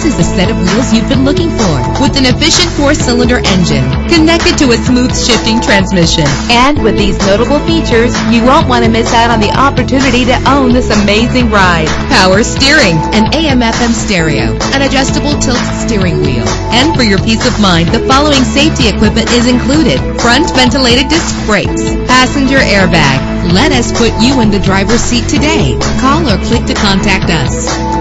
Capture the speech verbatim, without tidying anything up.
is the set of wheels you've been looking for, with an efficient four-cylinder engine connected to a smooth shifting transmission. And with these notable features, you won't want to miss out on the opportunity to own this amazing ride. Power steering, an A M F M stereo, an adjustable tilt steering wheel. And for your peace of mind, the following safety equipment is included: front ventilated disc brakes, passenger airbag. Let us put you in the driver's seat today. Call or click to contact us.